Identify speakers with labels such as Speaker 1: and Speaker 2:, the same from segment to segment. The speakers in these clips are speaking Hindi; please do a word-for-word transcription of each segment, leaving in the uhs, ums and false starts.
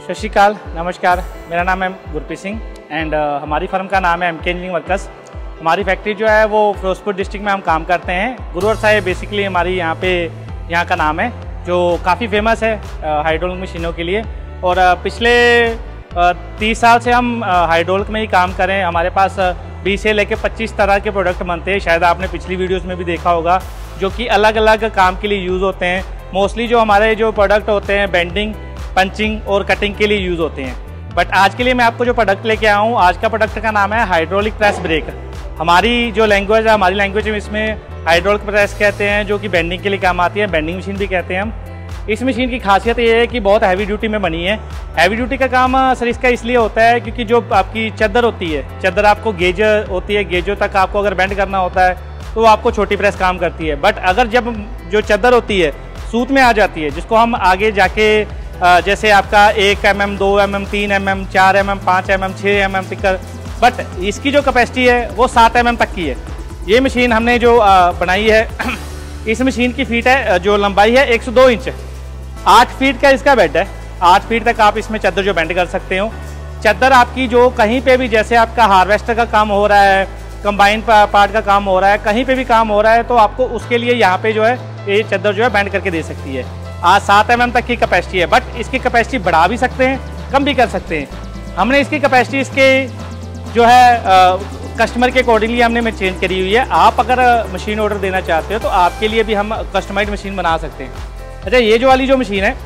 Speaker 1: सत श्री अकाल, नमस्कार। मेरा नाम है गुरप्रीत सिंह एंड uh, हमारी फर्म का नाम है एम के इंजीनियरिंग वर्कर्स। हमारी फैक्ट्री जो है वो फिरोजपुर डिस्ट्रिक्ट में हम काम करते हैं। गुरुवर साहिब बेसिकली हमारी यहाँ पे यहाँ का नाम है जो काफ़ी फेमस है हाइड्रोलिक मशीनों के लिए। और uh, पिछले तीस साल से हम हाइड्रोलिक में ही काम करें। हमारे पास बीस से लेकर पच्चीस तरह के प्रोडक्ट बनते हैं। शायद आपने पिछली वीडियोज़ में भी देखा होगा, जो कि अलग अलग काम के लिए यूज़ होते हैं। मोस्टली जो हमारे जो प्रोडक्ट होते हैं बेंडिंग, पंचिंग और कटिंग के लिए यूज़ होते हैं। बट आज के लिए मैं आपको जो प्रोडक्ट लेके आया हूँ, आज का प्रोडक्ट का नाम है हाइड्रोलिक प्रेस ब्रेक। हमारी जो लैंग्वेज है, हमारी लैंग्वेज में इसमें हाइड्रोलिक प्रेस कहते हैं, जो कि बेंडिंग के लिए काम आती है। बेंडिंग मशीन भी कहते हैं हम। इस मशीन की खासियत ये है कि बहुत हैवी ड्यूटी में बनी है। हैवी ड्यूटी का काम सर इसका इसलिए होता है क्योंकि जो आपकी चादर होती है, चादर आपको गेज होती है, गेजों तक आपको अगर बेंड करना होता है तो आपको छोटी प्रेस काम करती है। बट अगर जब जो चादर होती है सूत में आ जाती है, जिसको हम आगे जाके जैसे आपका एक एम एम, दो एम एम, तीन एम एम, चार एम एम, पाँच एम एम, छः एम एम तक, बट इसकी जो कैपेसिटी है वो सात एम एम तक की है। ये मशीन हमने जो बनाई है, इस मशीन की फीट है जो लंबाई है एक सौ दो इंच, आठ फीट का इसका बेड है। आठ फीट तक आप इसमें चादर जो बेंड कर सकते हो। चादर आपकी जो कहीं पे भी, जैसे आपका हार्वेस्टर का काम हो रहा है, कंबाइन पार्ट का काम हो रहा है, कहीं पे भी काम हो रहा है, तो आपको उसके लिए यहाँ पे जो है ये चादर जो है बेंड करके दे सकती है। आज सात एम एम तक की कैपेसिटी है, बट इसकी कैपेसिटी बढ़ा भी सकते हैं, कम भी कर सकते हैं। हमने इसकी कैपेसिटी इसके जो है कस्टमर के अकॉर्डिंगली हमने में चेंज करी हुई है। आप अगर मशीन ऑर्डर देना चाहते हो तो आपके लिए भी हम कस्टमाइज मशीन बना सकते हैं। अच्छा, ये जो वाली जो मशीन है,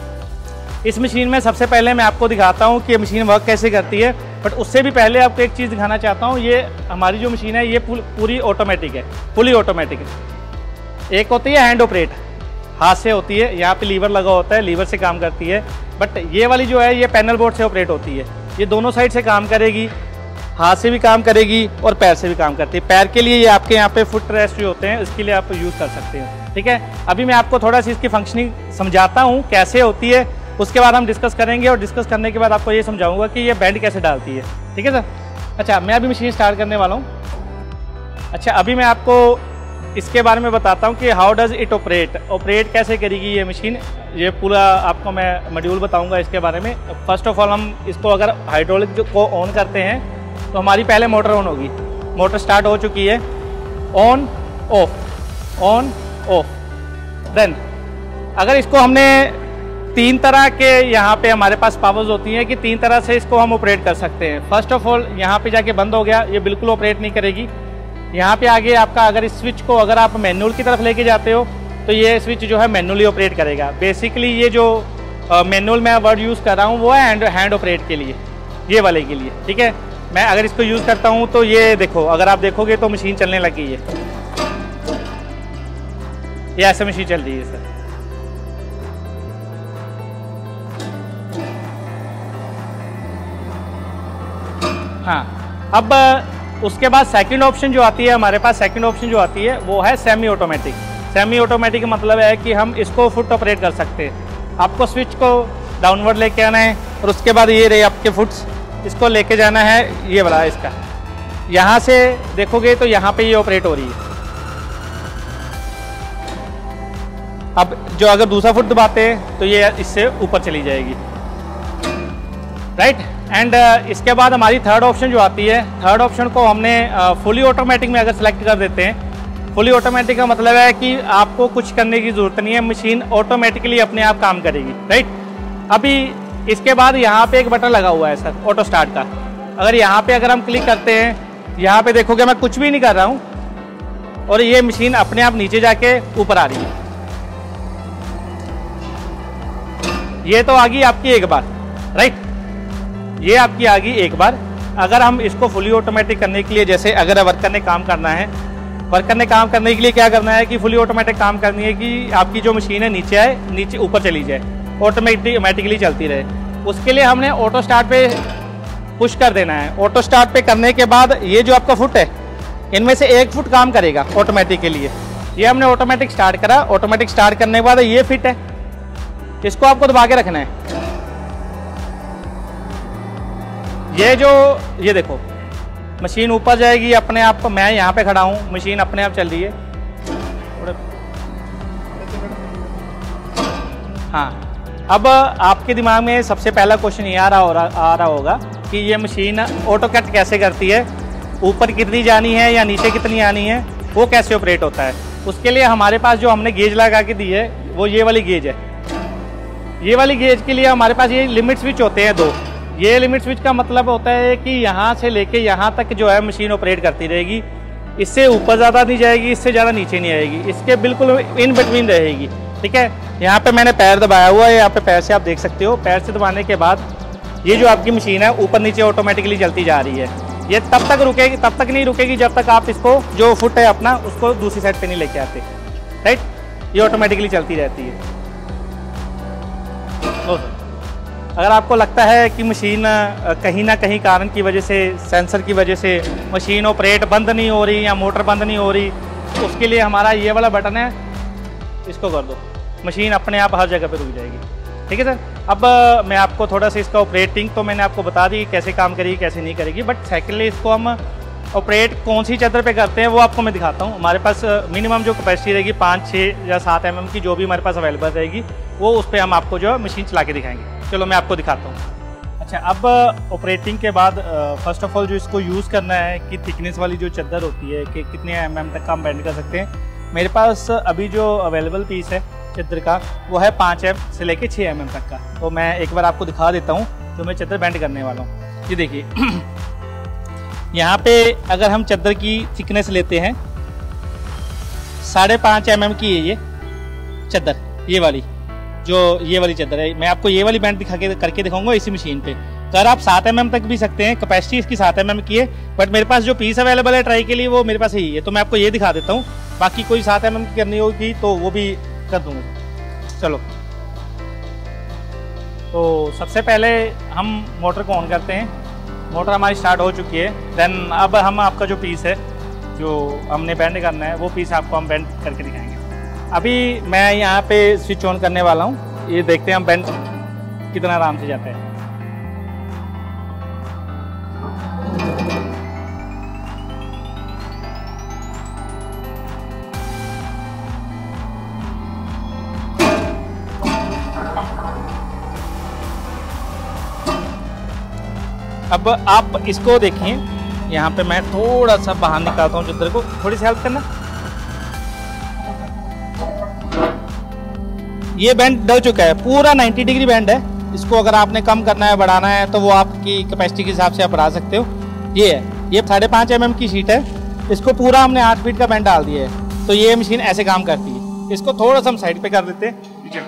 Speaker 1: इस मशीन में सबसे पहले मैं आपको दिखाता हूँ कि मशीन वर्क कैसे करती है। बट उससे भी पहले आपको एक चीज़ दिखाना चाहता हूँ। ये हमारी जो मशीन है ये पूरी ऑटोमेटिक है, फुली ऑटोमेटिक है। एक होती है हैंड ऑपरेट, हाथ से होती है, यहाँ पे लीवर लगा होता है, लीवर से काम करती है। बट ये वाली जो है ये पैनल बोर्ड से ऑपरेट होती है। ये दोनों साइड से काम करेगी, हाथ से भी काम करेगी और पैर से भी काम करती है। पैर के लिए ये आपके यहाँ पे फुट रेस्ट जो होते हैं, इसके लिए आप यूज़ कर सकते हैं। ठीक है, अभी मैं आपको थोड़ा सी इसकी फंक्शनिंग समझाता हूँ कैसे होती है, उसके बाद हम डिस्कस करेंगे। और डिस्कस करने के बाद आपको ये समझाऊंगा कि ये बेंड कैसे डालती है। ठीक है सर। अच्छा, मैं अभी मशीन स्टार्ट करने वाला हूँ। अच्छा, अभी मैं आपको इसके बारे में बताता हूँ कि how does it operate, operate कैसे करेगी ये मशीन। ये पूरा आपको मैं मॉड्यूल बताऊँगा इसके बारे में। फर्स्ट ऑफ ऑल हम इसको अगर हाइड्रोलिक जो को ऑन करते हैं तो हमारी पहले मोटर ऑन होगी। मोटर स्टार्ट हो चुकी है, on off, on off. Then अगर इसको हमने तीन तरह के यहाँ पे हमारे पास पावर्स होती हैं कि तीन तरह से इसको हम ऑपरेट कर सकते हैं। फर्स्ट ऑफ ऑल यहाँ पे जाके बंद हो गया, ये बिल्कुल ऑपरेट नहीं करेगी। यहाँ पे आगे आपका अगर इस स्विच को अगर आप मैनुअल की तरफ लेके जाते हो तो ये स्विच जो है मैनुअली ऑपरेट करेगा। बेसिकली ये जो मैनुअल में वर्ड यूज़ कर रहा हूँ वो है हैंड हैंड ऑपरेट के लिए, ये वाले के लिए। ठीक है, मैं अगर इसको यूज़ करता हूँ तो ये देखो, अगर आप देखोगे तो मशीन चलने लगी है। ये ऐसे मशीन चल रही है सर। हाँ, अब उसके बाद सेकंड ऑप्शन जो आती है हमारे पास, सेकंड ऑप्शन जो आती है वो है सेमी ऑटोमेटिक। सेमी ऑटोमेटिक मतलब है कि हम इसको फुट ऑपरेट कर सकते हैं। आपको स्विच को डाउनवर्ड लेके आना है और उसके बाद ये रहे आपके फुट्स, इसको लेके जाना है ये वाला इसका। यहाँ से देखोगे तो यहाँ पे ये ऑपरेट हो रही है। अब जो अगर दूसरा फुट दबाते हैं तो ये इससे ऊपर चली जाएगी। Right right? एंड uh, इसके बाद हमारी थर्ड ऑप्शन जो आती है, थर्ड ऑप्शन को हमने फुली uh, ऑटोमेटिक में अगर सेलेक्ट कर देते हैं। फुली ऑटोमेटिक का मतलब है कि आपको कुछ करने की ज़रूरत नहीं है, मशीन ऑटोमेटिकली अपने आप काम करेगी। Right right? अभी इसके बाद यहाँ पे एक बटन लगा हुआ है सर, ऑटो स्टार्ट का। अगर यहाँ पे अगर हम क्लिक करते हैं, यहाँ पे देखोगे मैं कुछ भी नहीं कर रहा हूँ और ये मशीन अपने आप नीचे जाके ऊपर आ रही है। ये तो आ गई आपकी एक बार। राइट, ये आपकी आ गई एक बार। अगर हम इसको फुली ऑटोमेटिक करने के लिए, जैसे अगर वर्कर ने काम करना है, वर्कर ने काम करने के लिए क्या करना है कि फुली ऑटोमेटिक काम करनी है कि आपकी जो मशीन है नीचे आए, नीचे ऊपर चली जाए, ऑटोमेटिकली चलती रहे। उसके लिए हमने ऑटो स्टार्ट पे पुश कर देना है। ऑटो स्टार्ट पे करने के बाद ये जो आपका फुट है, इनमें से एक फुट काम करेगा ऑटोमेटिक के लिए। ये हमने ऑटोमेटिक स्टार्ट करा। ऑटोमेटिक स्टार्ट करने के बाद ये फिट है, इसको आपको दबा के रखना है। ये जो ये देखो मशीन ऊपर जाएगी अपने आप। मैं यहाँ पे खड़ा हूँ, मशीन अपने आप चल रही है। हाँ, अब आपके दिमाग में सबसे पहला क्वेश्चन ये आ रहा हो रहा आ रहा होगा कि ये मशीन ऑटो कट कैसे करती है, ऊपर कितनी जानी है या नीचे कितनी आनी है, वो कैसे ऑपरेट होता है। उसके लिए हमारे पास जो हमने गेज लगा के दी है वो ये वाली गेज है। ये वाली गेज के लिए हमारे पास ये लिमिट स्विच होते हैं दो। ये लिमिट स्विच का मतलब होता है कि यहाँ से लेके यहाँ तक जो है मशीन ऑपरेट करती रहेगी। इससे ऊपर ज़्यादा नहीं जाएगी, इससे ज़्यादा नीचे नहीं आएगी, इसके बिल्कुल इन बिटवीन रहेगी। ठीक है, यहाँ पे मैंने पैर दबाया हुआ है, यहाँ पे पैर से आप देख सकते हो। पैर से दबाने के बाद ये जो आपकी मशीन है ऊपर नीचे ऑटोमेटिकली चलती जा रही है। ये तब तक रुकेगी तब तक नहीं रुकेगी जब तक आप इसको जो फुट है अपना उसको दूसरी साइड पे नहीं लेके आते। राइट, ये ऑटोमेटिकली चलती रहती है। अगर आपको लगता है कि मशीन कहीं ना कहीं कारण की वजह से, सेंसर की वजह से मशीन ऑपरेट बंद नहीं हो रही या मोटर बंद नहीं हो रही, तो उसके लिए हमारा ये वाला बटन है, इसको कर दो, मशीन अपने आप हर जगह पे रुक जाएगी। ठीक है सर। अब मैं आपको थोड़ा सा इसका ऑपरेटिंग तो मैंने आपको बता दी कैसे काम करेगी कैसे नहीं करेगी, बट सेकेंडली इसको हम ऑपरेट कौन सी चादर पे करते हैं वो आपको मैं दिखाता हूँ। हमारे पास मिनिमम जो कैपेसिटी रहेगी पाँच छः या सात एम एम की जो भी हमारे पास अवेलेबल रहेगी वो उस पर हम आपको जो है मशीन चला के दिखाएंगे। चलो मैं आपको दिखाता हूँ। अच्छा, अब ऑपरेटिंग के बाद फर्स्ट ऑफ ऑल जो इसको यूज़ करना है कि थिकनेस वाली जो चादर होती है कि कितने एम एम तक का हम बेंड कर सकते हैं। मेरे पास अभी जो अवेलेबल पीस है चादर का वो है पाँच एम से लेके छः एम एम तक का। तो मैं एक बार आपको दिखा देता हूँ तो मैं चादर बेंड करने वाला हूँ। ये देखिए यहाँ पे अगर हम चादर की थिकनेस लेते हैं साढ़े पाँच एम एम की है ये चादर, ये वाली जो ये वाली चादर है। मैं आपको ये वाली बैंड दिखा के करके दिखाऊंगा इसी मशीन पे। अगर आप सात एम एम तक भी सकते हैं, कैपेसिटी इसकी सात एम एम की है, बट मेरे पास जो पीस अवेलेबल है ट्राई के लिए वो मेरे पास यही है। तो मैं आपको ये दिखा देता हूँ, बाकी कोई सात एम एम की करनी होगी तो वो भी कर दूंगा। चलो, तो सबसे पहले हम मोटर को ऑन करते हैं। मोटर हमारी स्टार्ट हो चुकी है। देन अब हम आपका जो पीस है जो हमने बेंड करना है वो पीस आपको हम बेंड करके दिखाएंगे। अभी मैं यहाँ पे स्विच ऑन करने वाला हूँ, ये देखते हैं हम बेंड कितना आराम से जाता है। अब आप इसको देखिए, यहाँ पे मैं थोड़ा सा बाहर निकालता हूँ चादर को, थोड़ी सी हेल्प करना। ये बैंड डल चुका है, पूरा नब्बे डिग्री बैंड है। इसको अगर आपने कम करना है बढ़ाना है तो वो आपकी कैपेसिटी के हिसाब से आप बढ़ा सकते हो। ये है, ये साढ़े पाँच एम एम की शीट है, इसको पूरा हमने आठ फीट का बैंड डाल दिया है। तो ये मशीन ऐसे काम करती है। इसको थोड़ा सा हम साइड पे कर देते हैं।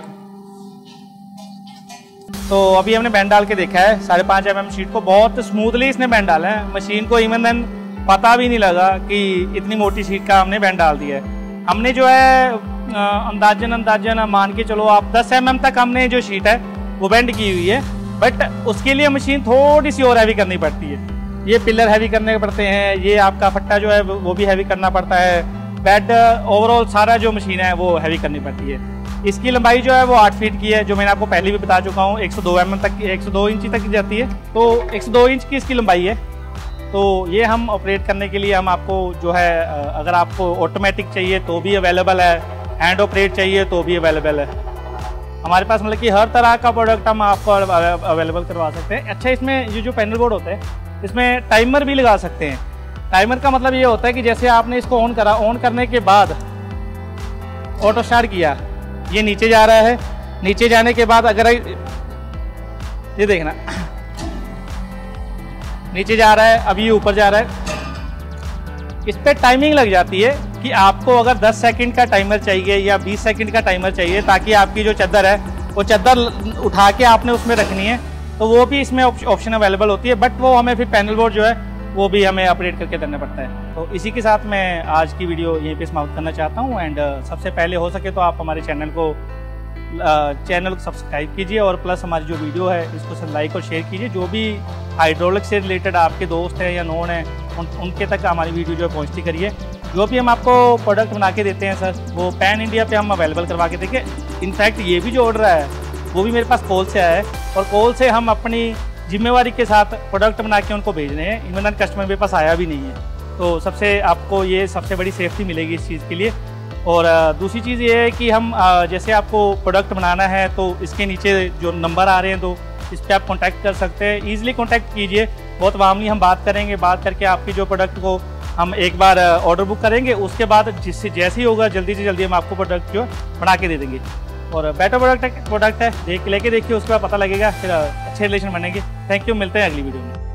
Speaker 1: तो अभी हमने बैंड डाल के देखा है, साढ़े पाँच एम एम शीट को बहुत स्मूथली इसने बैंड डाला है। मशीन को इवन देन पता भी नहीं लगा कि इतनी मोटी शीट का हमने बैंड डाल दिया है। हमने जो है अंदाजन अंदाजन मान के चलो आप दस एम एम तक हमने जो शीट है वो बेंड की हुई है, बट उसके लिए मशीन थोड़ी सी और हैवी करनी पड़ती है। ये पिलर हैवी करने पड़ते हैं, ये आपका फट्टा जो है वो भी हैवी करना पड़ता है, बेड ओवरऑल सारा जो मशीन है वो हैवी करनी पड़ती है। इसकी लंबाई जो है वो आठ फीट की है, जो मैंने आपको पहले भी बता चुका हूँ। एक सौ दो एम एम तक, एक सौ दो इंच तक जाती है, तो एक सौ दो इंच की इसकी लंबाई है। तो ये हम ऑपरेट करने के लिए हम आपको जो है, अगर आपको ऑटोमेटिक चाहिए तो भी अवेलेबल है, हैंड ऑपरेट चाहिए तो भी अवेलेबल है हमारे पास। मतलब कि हर तरह का प्रोडक्ट हम आपको अवेलेबल करवा सकते हैं। अच्छा, इसमें ये जो पैनल बोर्ड होता है इसमें टाइमर भी लगा सकते हैं। टाइमर का मतलब ये होता है कि जैसे आपने इसको ऑन करा, ऑन करने के बाद ऑटो स्टार्ट किया, ये नीचे जा रहा है, नीचे जाने के बाद अगर ये देखना नीचे जा रहा है, अभी ऊपर जा रहा है, इस पे टाइमिंग लग जाती है कि आपको अगर दस सेकंड का टाइमर चाहिए या बीस सेकंड का टाइमर चाहिए ताकि आपकी जो चादर है वो चादर उठा के आपने उसमें रखनी है, तो वो भी इसमें ऑप्शन अवेलेबल होती है। बट वो हमें फिर पैनल बोर्ड जो है वो भी हमें अपडेट करके देना पड़ता है। तो इसी के साथ मैं आज की वीडियो यहीं पे समाप्त करना चाहता हूँ। एंड सबसे पहले हो सके तो आप हमारे चैनल को चैनल को सब्सक्राइब कीजिए और प्लस हमारी जो वीडियो है इसको लाइक और शेयर कीजिए। जो भी हाइड्रोलिक से रिलेटेड आपके दोस्त हैं या नोन हैं उन, उनके तक हमारी वीडियो जो है पहुँचती करिए। जो भी हम आपको प्रोडक्ट बना के देते हैं सर, वो पैन इंडिया पे हम अवेलेबल करवा के देंगे। इनफैक्ट ये भी जो ऑर्डर है वो भी मेरे पास कॉल से आया है, और कॉल से हम अपनी जिम्मेवारी के साथ प्रोडक्ट बना के उनको भेज रहे हैं। इवन कस्टमर मेरे पास आया भी नहीं है। तो सबसे आपको ये सबसे बड़ी सेफ्टी मिलेगी इस चीज़ के लिए। और दूसरी चीज़ ये है कि हम जैसे आपको प्रोडक्ट बनाना है तो इसके नीचे जो नंबर आ रहे हैं तो इस पर आप कांटेक्ट कर सकते हैं, ईजिली कांटेक्ट कीजिए। बहुत वार्मली हम बात करेंगे, बात करके आपकी जो प्रोडक्ट को हम एक बार ऑर्डर बुक करेंगे, उसके बाद जिससे जैसे ही होगा जल्दी से जल्दी हम आपको प्रोडक्ट जो बना के दे देंगे। और बेटर प्रोडक्ट प्रोडक्ट है, देख लेके देखिए, उसके बाद पता लगेगा, फिर अच्छे रिलेशन बनेंगे। थैंक यू, मिलते हैं अगली वीडियो में।